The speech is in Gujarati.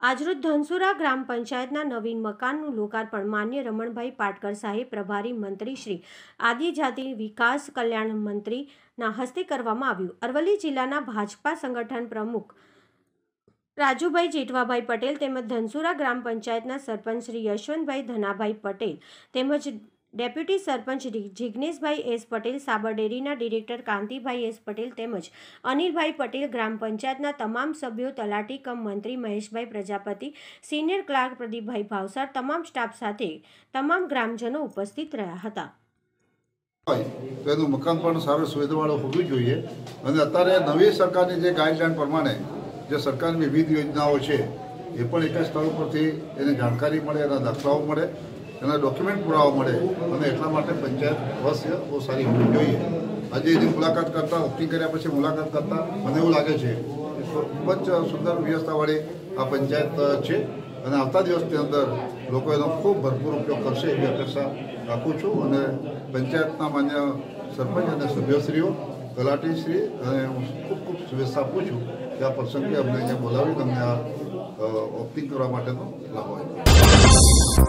આજરોજ ધનસુરા ગ્રામ પંચાયતના નવીન મકાનનું લોકાર્પણ માન્ય રમણભાઈ પાટકર સાહેબ પ્રભારી મંત્રી શ્રી આદિજાતિ વિકાસ કલ્યાણ મંત્રીના હસ્તે કરવામાં આવ્યું। અરવલ્લી જિલ્લાના ભાજપા સંગઠન પ્રમુખ રાજુભાઈ જેઠવાભાઈ પટેલ તેમજ ધનસુરા ગ્રામ પંચાયતના સરપંચ શ્રી યશવંતભાઈ ધનાભાઈ પટેલ તેમજ ડેપ્યુટી સરપંચ જિગ્નેશભાઈ એસ પટેલ, સાબર ડેરીના ડિરેક્ટર કાંતિભાઈ એસ પટેલ તેમજ અનિલભાઈ પટેલ, ગ્રામ પંચાયતના તમામ સભ્યો, તલાટી કમ મંત્રી મહેશભાઈ પ્રજાપતિ, સિનિયર ક્લાર્ક પ્રદીપભાઈ ભાવસાર, તમામ સ્ટાફ સાથે તમામ ગ્રામજનો ઉપસ્થિત રહ્યા હતા। તેનું મકાન પણ સારું સુવિધાવાળું હોવું જોઈએ અને અત્યારે નવી સરકારની જે ગાઈડલાઈન પ્રમાણે જે સરકારની વિવિધ યોજનાઓ છે એ પણ એક જ સ્થળ પરથી એની જાણકારી મળે, એના દાખલાઓ મળે, એના ડોક્યુમેન્ટ પુરાવા મળે અને એટલા માટે પંચાયત અવશ્ય બહુ સારી હોવી જોઈએ। આજે એની મુલાકાત કરતાં, ઓપનિંગ કર્યા પછી મુલાકાત કરતાં મને એવું લાગે છે કે ખૂબ જ સુંદર વ્યવસ્થાવાળી આ પંચાયત છે અને આવતા દિવસની અંદર લોકો એનો ખૂબ ભરપૂર ઉપયોગ કરશે એવી અપેક્ષા રાખું છું અને પંચાયતના માન્ય સરપંચ અને સભ્યશ્રીઓ, તલાટીશ્રી અને હું ખૂબ શુભેચ્છા આપું છું કે આ પ્રસંગે અમને અહીંયા બોલાવી અમને આ ઓપનિંગ કરવા માટેનો લાભ આપ્યો।